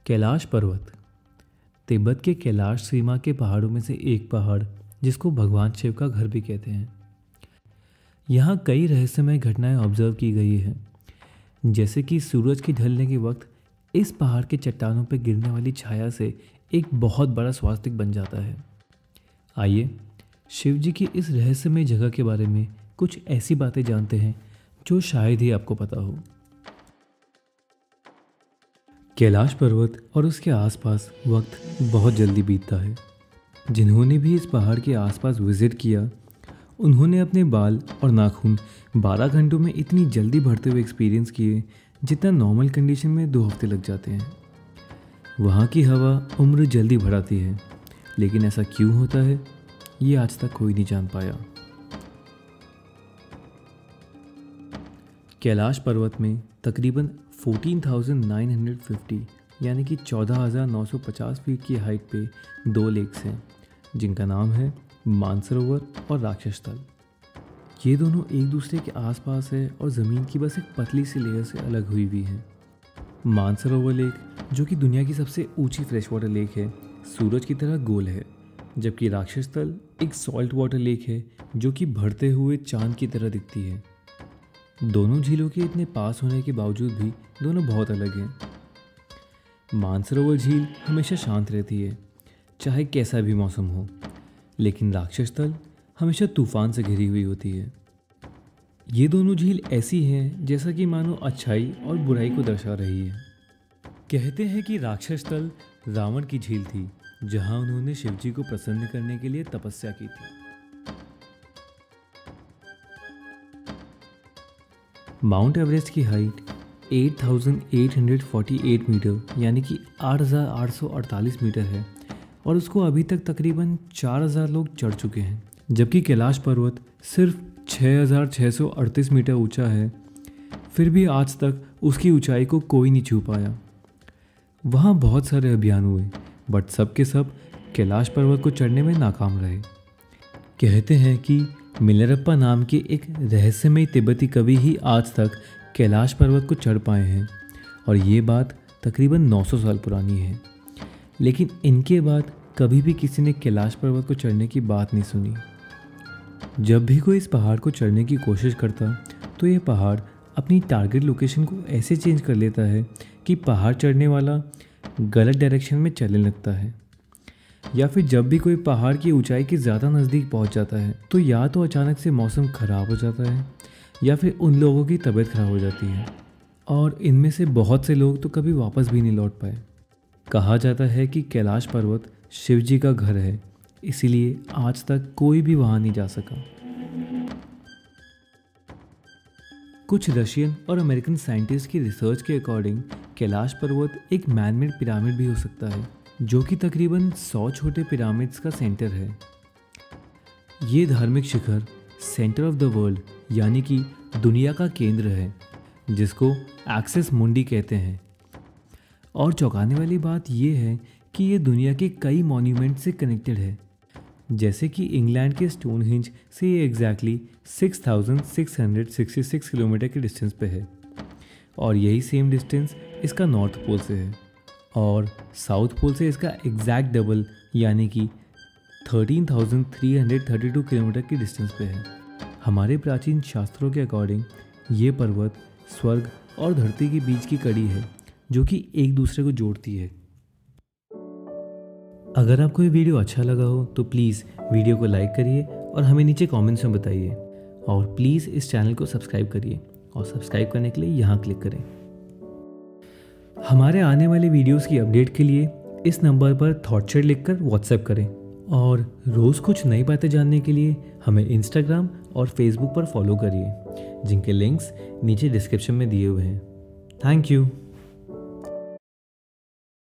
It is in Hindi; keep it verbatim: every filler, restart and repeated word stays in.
कैलाश पर्वत तिब्बत के कैलाश सीमा के पहाड़ों में से एक पहाड़ जिसको भगवान शिव का घर भी कहते हैं। यहाँ कई रहस्यमय घटनाएं ऑब्जर्व की गई हैं, जैसे कि सूरज के ढलने के वक्त इस पहाड़ के चट्टानों पर गिरने वाली छाया से एक बहुत बड़ा स्वास्तिक बन जाता है। आइए शिव जी की इस रहस्यमय जगह के बारे में कुछ ऐसी बातें जानते हैं जो शायद ही आपको पता हो। कैलाश पर्वत और उसके आसपास वक्त बहुत जल्दी बीतता है। जिन्होंने भी इस पहाड़ के आसपास विजिट किया, उन्होंने अपने बाल और नाखून बारह घंटों में इतनी जल्दी बढ़ते हुए एक्सपीरियंस किए जितना नॉर्मल कंडीशन में दो हफ्ते लग जाते हैं। वहाँ की हवा उम्र जल्दी बढ़ाती है, लेकिन ऐसा क्यों होता है ये आज तक कोई नहीं जान पाया। कैलाश पर्वत में तकरीबन चौदह हज़ार नौ सौ पचास यानी कि चौदह हज़ार नौ सौ पचास फीट की हाइट पे दो लेक्स हैं, जिनका नाम है मानसरोवर और राक्षस तल। ये दोनों एक दूसरे के आसपास है और ज़मीन की बस एक पतली सी लेयर से अलग हुई हुई है। मानसरोवर लेक, जो कि दुनिया की सबसे ऊंची फ्रेश वाटर लेक है, सूरज की तरह गोल है, जबकि राक्षस तल एक सॉल्ट वाटर लेक है जो कि बढ़ते हुए चांद की तरह दिखती है। दोनों झीलों के इतने पास होने के बावजूद भी दोनों बहुत अलग हैं। मानसरोवर झील हमेशा शांत रहती है, चाहे कैसा भी मौसम हो, लेकिन राक्षस तल हमेशा तूफान से घिरी हुई होती है। ये दोनों झील ऐसी हैं जैसा कि मानो अच्छाई और बुराई को दर्शा रही है। कहते हैं कि राक्षस तल रावण की झील थी, जहां उन्होंने शिवजी को प्रसन्न करने के लिए तपस्या की थी। माउंट एवरेस्ट की हाइट आठ हज़ार आठ सौ अड़तालीस मीटर यानी कि आठ हज़ार आठ सौ अड़तालीस मीटर है और उसको अभी तक तकरीबन चार हज़ार लोग चढ़ चुके हैं, जबकि कैलाश पर्वत सिर्फ छह हज़ार छह सौ अड़तीस मीटर ऊंचा है। फिर भी आज तक उसकी ऊंचाई को कोई नहीं छू पाया। वहाँ बहुत सारे अभियान हुए, बट सब के सब कैलाश पर्वत को चढ़ने में नाकाम रहे। कहते हैं कि मिलरप्पा नाम के एक रहस्यमय तिब्बती कवि ही आज तक कैलाश पर्वत को चढ़ पाए हैं और ये बात तकरीबन नौ सौ साल पुरानी है, लेकिन इनके बाद कभी भी किसी ने कैलाश पर्वत को चढ़ने की बात नहीं सुनी। जब भी कोई इस पहाड़ को चढ़ने की कोशिश करता तो ये पहाड़ अपनी टारगेट लोकेशन को ऐसे चेंज कर लेता है कि पहाड़ चढ़ने वाला गलत डायरेक्शन में चलने लगता है, या फिर जब भी कोई पहाड़ की ऊंचाई के ज़्यादा नज़दीक पहुंच जाता है तो या तो अचानक से मौसम ख़राब हो जाता है या फिर उन लोगों की तबीयत ख़राब हो जाती है, और इनमें से बहुत से लोग तो कभी वापस भी नहीं लौट पाए। कहा जाता है कि कैलाश पर्वत शिव जी का घर है, इसीलिए आज तक कोई भी वहाँ नहीं जा सका। कुछ रशियन और अमेरिकन साइंटिस्ट की रिसर्च के अकॉर्डिंग कैलाश पर्वत एक मैनमेड पिरामिड भी हो सकता है, जो कि तकरीबन सौ छोटे पिरामिड्स का सेंटर है। ये धार्मिक शिखर सेंटर ऑफ द वर्ल्ड यानी कि दुनिया का केंद्र है, जिसको एक्सिस मुंडी कहते हैं। और चौंकाने वाली बात यह है कि ये दुनिया के कई मॉन्यूमेंट से कनेक्टेड है, जैसे कि इंग्लैंड के स्टोनहेंज से ये एग्जैक्टली छह हज़ार छह सौ छियासठ किलोमीटर के डिस्टेंस पे है, और यही सेम डिस्टेंस इसका नॉर्थ पोल से है, और साउथ पोल से इसका एग्जैक्ट डबल यानी कि तेरह हज़ार तीन सौ बत्तीस किलोमीटर की डिस्टेंस पे है। हमारे प्राचीन शास्त्रों के अकॉर्डिंग ये पर्वत स्वर्ग और धरती के बीच की कड़ी है, जो कि एक दूसरे को जोड़ती है। अगर आपको ये वीडियो अच्छा लगा हो तो प्लीज़ वीडियो को लाइक करिए और हमें नीचे कमेंट्स में बताइए, और प्लीज़ इस चैनल को सब्सक्राइब करिए, और सब्सक्राइब करने के लिए यहाँ क्लिक करें। हमारे आने वाले वीडियोस की अपडेट के लिए इस नंबर पर थॉट शेयर लिखकर व्हाट्सएप करें, और रोज़ कुछ नई बातें जानने के लिए हमें इंस्टाग्राम और फेसबुक पर फॉलो करिए, जिनके लिंक्स नीचे डिस्क्रिप्शन में दिए हुए हैं। Thank you.